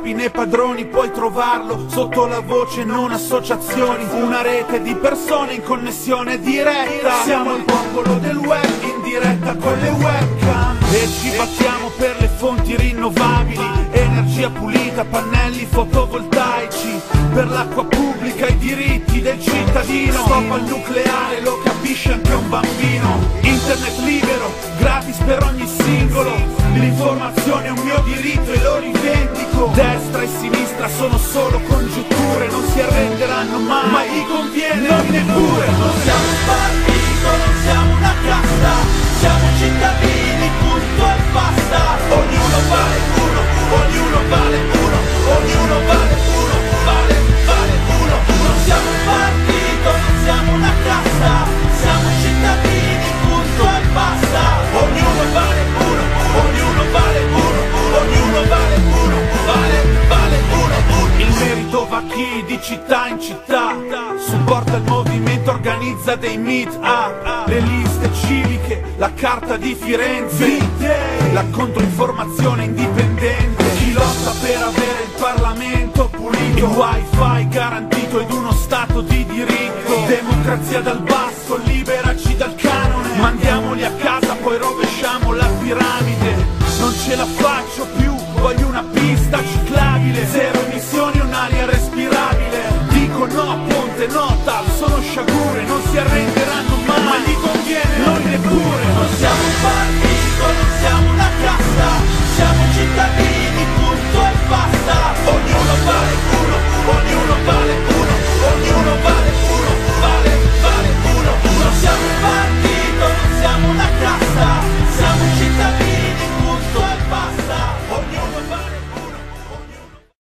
capi né padroni, puoi trovarlo sotto la voce non associazioni, una rete di persone in connessione diretta. Siamo il popolo del web in diretta con le webcam e ci battiamo per le fonti rinnovabili, energia pulita, pannelli fotovoltaici, per l'acqua pubblica, i diritti del cittadino. Stop al nucleare, lo capisce anche un bambino. Internet libero, gratis per ogni singolo, l'informazione è un mio diritto e lo rivendico. Destra e sinistra sono solo congiunture, non si arrenderanno mai, ma gli conviene noi neppure. Non siamo un partito, non siamo una casta, siamo cittadini, punto e basta. Ognuno vale uno, ognuno vale uno, ognuno vale uno, vale uno. Non siamo un partito, non siamo una casta, siamo cittadini, punto e basta. Ognuno vale uno, ognuno vale uno, ognuno vale uno, vale uno. Il merito va a chi di città in città supporta il movimento, organizza dei meet up, le liste civiche, la carta di Firenze, la controinformazione indipendente, chi lotta per avere il Parlamento pulito, il wifi garantito ed uno stato di diritto, democrazia dal basso, liberaci dal canone, mandiamoli a casa poi rovesciamo la piramide. Non ce la faccio più, voglio una pista ciclabile, zero emissioni, un'aria respirabile. Dico no a ponte, no TAV, sono sciagure, non si arrende